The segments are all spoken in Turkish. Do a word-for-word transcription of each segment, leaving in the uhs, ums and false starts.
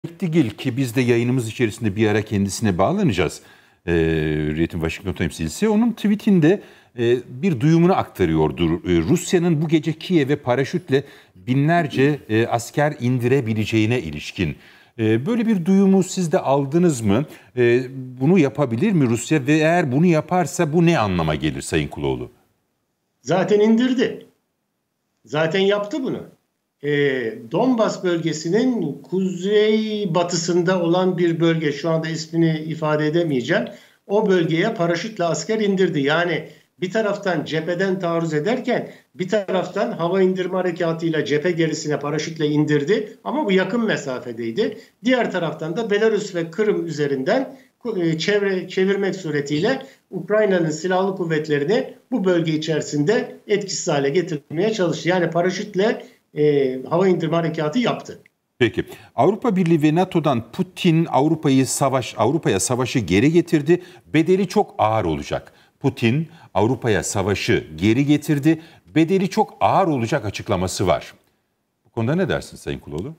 Digil ki biz de yayınımız içerisinde bir ara kendisine bağlanacağız. E, Hürriyet'in Washington temsilcisi. Onun tweetinde e, bir duyumunu aktarıyordu. E, Rusya'nın bu gece Kiev'e paraşütle binlerce e, asker indirebileceğine ilişkin. E, böyle bir duyumu siz de aldınız mı? E, bunu yapabilir mi Rusya ve eğer bunu yaparsa bu ne anlama gelir Sayın Kuloğlu? Zaten indirdi. Zaten yaptı bunu. E, Donbas bölgesinin kuzey batısında olan bir bölge, şu anda ismini ifade edemeyeceğim. O bölgeye paraşütle asker indirdi. Yani bir taraftan cepheden taarruz ederken bir taraftan hava indirme harekatıyla cephe gerisine paraşütle indirdi. Ama bu yakın mesafedeydi. Diğer taraftan da Belarus ve Kırım üzerinden çevre, çevirmek suretiyle Ukrayna'nın silahlı kuvvetlerini bu bölge içerisinde etkisiz hale getirmeye çalıştı. Yani paraşütle e, hava indirme harekatı yaptı. Peki. Avrupa Birliği ve NATO'dan Putin Avrupa'yı savaş Avrupa'ya savaşı geri getirdi. Bedeli çok ağır olacak. Putin Avrupa'ya savaşı geri getirdi. Bedeli çok ağır olacak açıklaması var. Bu konuda ne dersin Sayın Kuloğlu?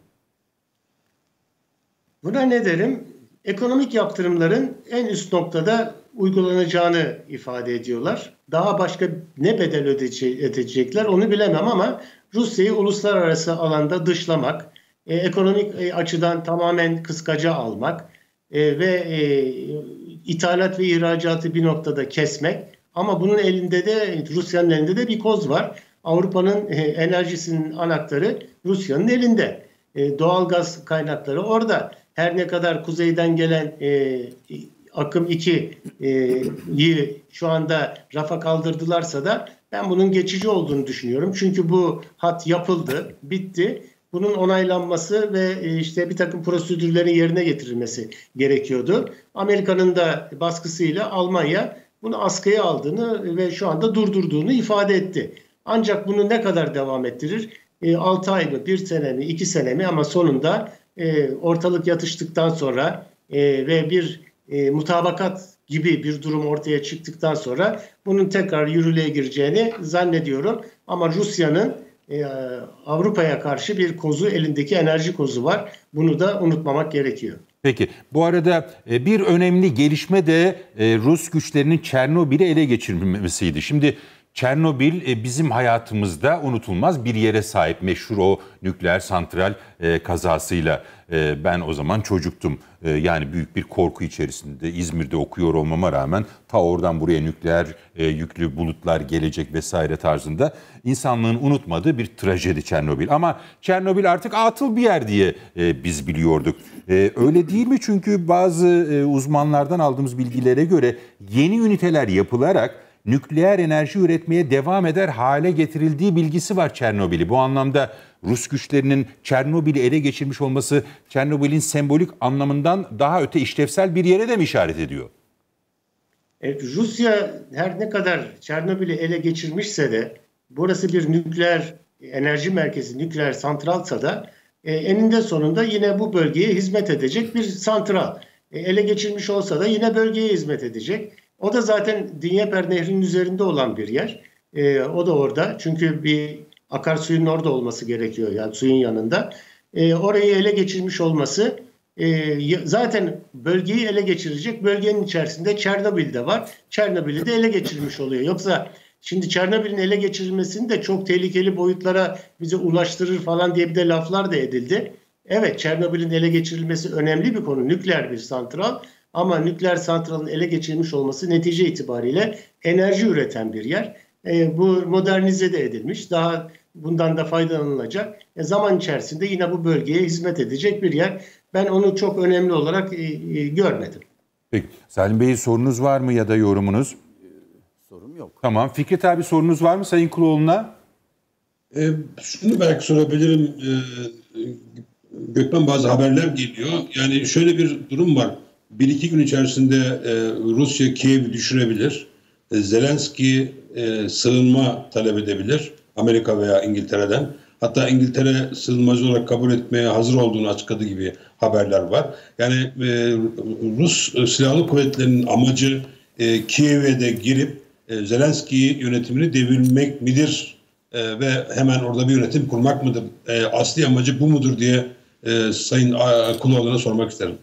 Buna ne derim? Ekonomik yaptırımların en üst noktada uygulanacağını ifade ediyorlar. Daha başka ne bedel ödeyecekler onu bilemem ama Rusya'yı uluslararası alanda dışlamak, e, ekonomik e, açıdan tamamen kıskaca almak e, ve e, ithalat ve ihracatı bir noktada kesmek. Ama bunun elinde de, Rusya'nın elinde de bir koz var. Avrupa'nın e, enerjisinin anahtarı Rusya'nın elinde. E, doğalgaz kaynakları orada. Her ne kadar kuzeyden gelen e, akım ikiyi şu anda rafa kaldırdılarsa da ben bunun geçici olduğunu düşünüyorum. Çünkü bu hat yapıldı, bitti. Bunun onaylanması ve işte bir takım prosedürlerin yerine getirilmesi gerekiyordu. Amerika'nın da baskısıyla Almanya bunu askıya aldığını ve şu anda durdurduğunu ifade etti. Ancak bunu ne kadar devam ettirir? altı ay mı, bir sene mi, iki sene mi, ama sonunda ortalık yatıştıktan sonra ve bir mutabakat gibi bir durum ortaya çıktıktan sonra bunun tekrar yürürlüğe gireceğini zannediyorum. Ama Rusya'nın Avrupa'ya karşı bir kozu, elindeki enerji kozu var. Bunu da unutmamak gerekiyor. Peki, bu arada bir önemli gelişme de Rus güçlerinin Çernobil'i ele geçirmesiydi. Şimdi Çernobil bizim hayatımızda unutulmaz bir yere sahip, meşhur o nükleer santral kazasıyla. Ben o zaman çocuktum. Yani büyük bir korku içerisinde İzmir'de okuyor olmama rağmen ta oradan buraya nükleer yüklü bulutlar gelecek vesaire tarzında insanlığın unutmadığı bir trajedi Çernobil. Ama Çernobil artık atıl bir yer diye biz biliyorduk. Öyle değil mi? Çünkü bazı uzmanlardan aldığımız bilgilere göre yeni üniteler yapılarak nükleer enerji üretmeye devam eder hale getirildiği bilgisi var Çernobil'i. Bu anlamda Rus güçlerinin Çernobil'i ele geçirmiş olması Çernobil'in sembolik anlamından daha öte işlevsel bir yere de mi işaret ediyor? Evet, Rusya her ne kadar Çernobil'i ele geçirmişse de, burası bir nükleer enerji merkezi, nükleer santralsa da e, eninde sonunda yine bu bölgeye hizmet edecek bir santral. E, ele geçirmiş olsa da yine bölgeye hizmet edecek. O da zaten Dnieper Nehri'nin üzerinde olan bir yer. E, o da orada. Çünkü bir akarsuyun orada olması gerekiyor. Yani suyun yanında. E, orayı ele geçirmiş olması e, zaten bölgeyi ele geçirecek. Bölgenin içerisinde Çernobil de var. Çernobil'i de ele geçirmiş oluyor. Yoksa şimdi Çernobil'in ele geçirilmesini de çok tehlikeli boyutlara bize ulaştırır falan diye bir de laflar da edildi. Evet, Çernobil'in ele geçirilmesi önemli bir konu. Nükleer bir santral. Ama nükleer santralın ele geçirilmiş olması netice itibariyle enerji üreten bir yer. E, bu modernize de edilmiş. Daha bundan da faydalanılacak. E, zaman içerisinde yine bu bölgeye hizmet edecek bir yer. Ben onu çok önemli olarak e, e, görmedim. Peki. Salim Bey, sorunuz var mı ya da yorumunuz? Sorum yok. Tamam. Fikret abi, sorunuz var mı Sayın Kuloğlu'na? E, şunu belki sorabilirim. E, Gökmen, bazı haberler geliyor. Yani şöyle bir durum var. Bir iki gün içerisinde e, Rusya Kiev'i düşürebilir. E, Zelenski e, sığınma talep edebilir. Amerika veya İngiltere'den. Hatta İngiltere sığınmacı olarak kabul etmeye hazır olduğunu açıkladığı gibi haberler var. Yani e, Rus e, Silahlı Kuvvetleri'nin amacı e, Kiev'e de girip e, Zelenski yönetimini devirmek midir? E, ve hemen orada bir yönetim kurmak mıdır? E, asli amacı bu mudur diye e, Sayın Kuloğlu'na sormak isterim.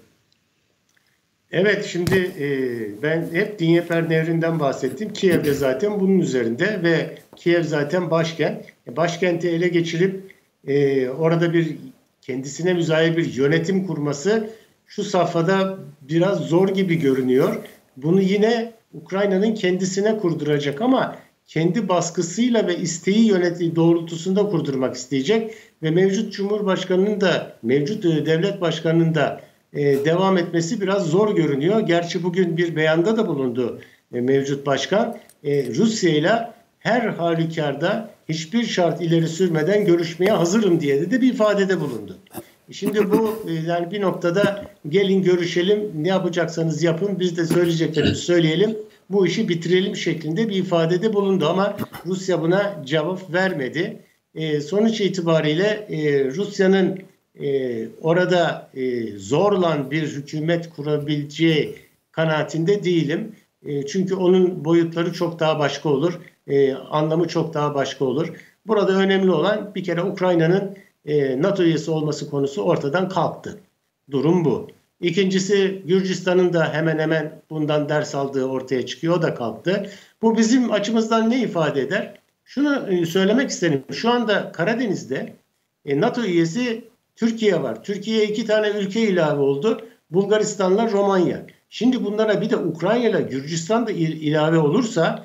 Evet, şimdi e, ben hep Dnieper Nehri'nden bahsettim. Kiev de zaten bunun üzerinde ve Kiev zaten başkent. Başkenti ele geçirip e, orada bir kendisine müzayir bir yönetim kurması şu safhada biraz zor gibi görünüyor. Bunu yine Ukrayna'nın kendisine kurduracak ama kendi baskısıyla ve isteği yönettiği doğrultusunda kurdurmak isteyecek ve mevcut Cumhurbaşkanı'nın da mevcut devlet başkanının da e, devam etmesi biraz zor görünüyor. Gerçi bugün bir beyanda da bulundu e, mevcut başkan. E, Rusya ile her halükarda hiçbir şart ileri sürmeden görüşmeye hazırım diye de bir ifadede bulundu. Şimdi bu yani bir noktada gelin görüşelim, ne yapacaksanız yapın, biz de söyleyeceklerimizi söyleyelim, bu işi bitirelim şeklinde bir ifadede bulundu ama Rusya buna cevap vermedi. E, sonuç itibariyle e, Rusya'nın e, orada e, zorla bir hükümet kurabileceği kanaatinde değilim. E, çünkü onun boyutları çok daha başka olur, e, anlamı çok daha başka olur. Burada önemli olan bir kere Ukrayna'nın NATO üyesi olması konusu ortadan kalktı. Durum bu. İkincisi Gürcistan'ın da hemen hemen bundan ders aldığı ortaya çıkıyor. O da kalktı. Bu bizim açımızdan ne ifade eder? Şunu söylemek isterim. Şu anda Karadeniz'de NATO üyesi Türkiye var. Türkiye'ye iki tane ülke ilave oldu. Bulgaristan'la Romanya. Şimdi bunlara bir de Ukrayna ile Gürcistan da ilave olursa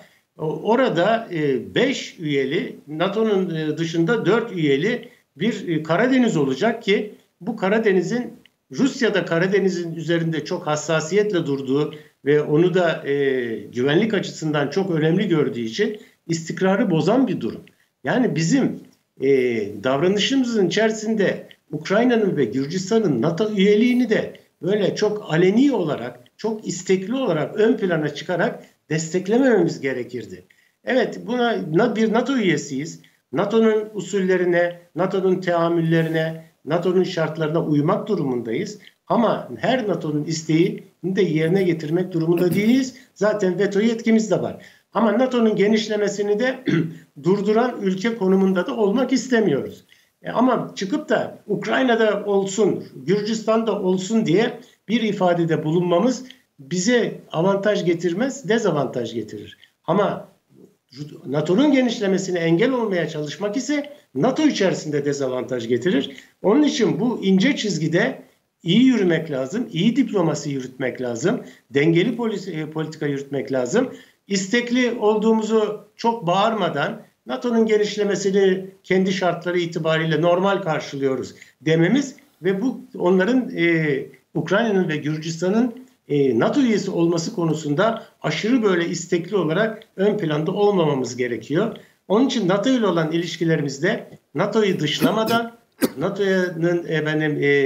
orada beş üyeli, NATO'nun dışında dört üyeli bir Karadeniz olacak ki bu Karadeniz'in Rusya'da Karadeniz'in üzerinde çok hassasiyetle durduğu ve onu da e, güvenlik açısından çok önemli gördüğü için istikrarı bozan bir durum. Yani bizim e, davranışımızın içerisinde Ukrayna'nın ve Gürcistan'ın NATO üyeliğini de böyle çok aleni olarak, çok istekli olarak ön plana çıkarak desteklemememiz gerekirdi. Evet, buna bir NATO üyesiyiz. NATO'nun usullerine, NATO'nun teamüllerine, NATO'nun şartlarına uymak durumundayız. Ama her NATO'nun isteğini de yerine getirmek durumunda değiliz. Zaten veto yetkimiz de var. Ama NATO'nun genişlemesini de durduran ülke konumunda da olmak istemiyoruz. E ama çıkıp da Ukrayna'da olsun, Gürcistan'da olsun diye bir ifadede bulunmamız bize avantaj getirmez, dezavantaj getirir. Ama NATO'nun genişlemesine engel olmaya çalışmak ise NATO içerisinde dezavantaj getirir. Onun için bu ince çizgide iyi yürümek lazım, iyi diplomasi yürütmek lazım, dengeli politika yürütmek lazım. İstekli olduğumuzu çok bağırmadan NATO'nun genişlemesini kendi şartları itibariyle normal karşılıyoruz dememiz ve bu onların e, Ukrayna'nın ve Gürcistan'ın E, NATO üyesi olması konusunda aşırı böyle istekli olarak ön planda olmamamız gerekiyor. Onun için NATO ile olan ilişkilerimizde NATO'yu dışlamadan, NATO'nun efendim e,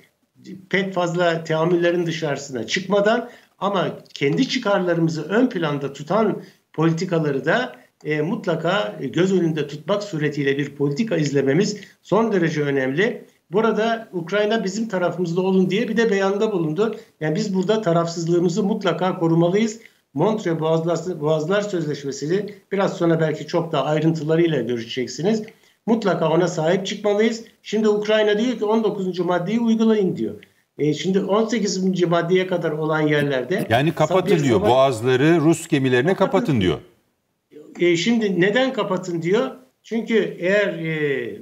pek fazla teamüllerin dışarısına çıkmadan ama kendi çıkarlarımızı ön planda tutan politikaları da e, mutlaka göz önünde tutmak suretiyle bir politika izlememiz son derece önemli. Burada Ukrayna bizim tarafımızda olun diye bir de beyanda bulundu. Yani biz burada tarafsızlığımızı mutlaka korumalıyız. Montreux Boğazlar, Boğazlar Sözleşmesi'ni biraz sonra belki çok daha ayrıntılarıyla görüşeceksiniz. Mutlaka ona sahip çıkmalıyız. Şimdi Ukrayna diyor ki on dokuzuncu maddeyi uygulayın diyor. E şimdi on sekizinci maddeye kadar olan yerlerde... Yani kapatın diyor. Savaş... Boğazları Rus gemilerine kapatın, kapatın diyor. E şimdi neden kapatın diyor? Çünkü eğer e,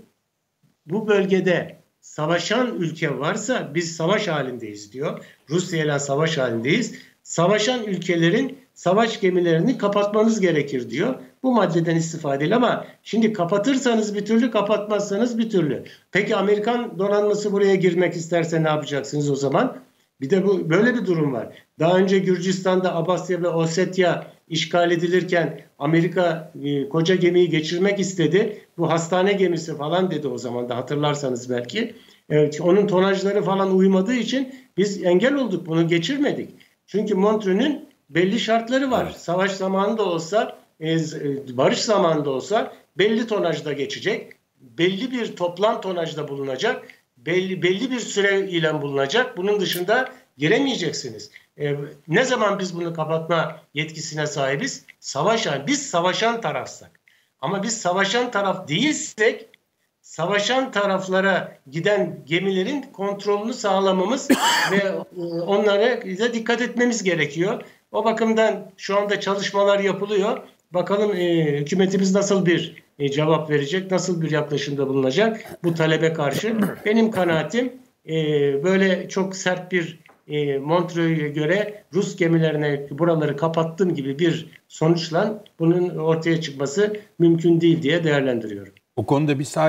bu bölgede savaşan ülke varsa biz savaş halindeyiz diyor. Rusya ile savaş halindeyiz. Savaşan ülkelerin savaş gemilerini kapatmanız gerekir diyor. Bu maddeden istifadeli ama şimdi kapatırsanız bir türlü, kapatmazsanız bir türlü. Peki Amerikan donanması buraya girmek isterse ne yapacaksınız o zaman? Bir de bu böyle bir durum var. Daha önce Gürcistan'da Abasya ve Ossetya işgal edilirken Amerika e, koca gemiyi geçirmek istedi. Bu hastane gemisi falan dedi o zaman da, hatırlarsanız belki. Evet, onun tonajları falan uymadığı için biz engel olduk, bunu geçirmedik. Çünkü Montreux'ün belli şartları var. Evet. Savaş zamanında olsa, e, barış zamanında olsa belli tonajda geçecek. Belli bir toplam tonajda bulunacak. Belli belli bir süre ile bulunacak. Bunun dışında giremeyeceksiniz. Ee, ne zaman biz bunu kapatma yetkisine sahibiz? Savaşan, biz savaşan tarafsak. Ama biz savaşan taraf değilsek savaşan taraflara giden gemilerin kontrolünü sağlamamız ve onlara da dikkat etmemiz gerekiyor. O bakımdan şu anda çalışmalar yapılıyor. Bakalım e, hükümetimiz nasıl bir e, cevap verecek, nasıl bir yaklaşımda bulunacak bu talebe karşı. Benim kanaatim e, böyle çok sert bir e, Montreux'e göre Rus gemilerine buraları kapattığım gibi bir sonuçla bunun ortaya çıkması mümkün değil diye değerlendiriyorum. O konuda bir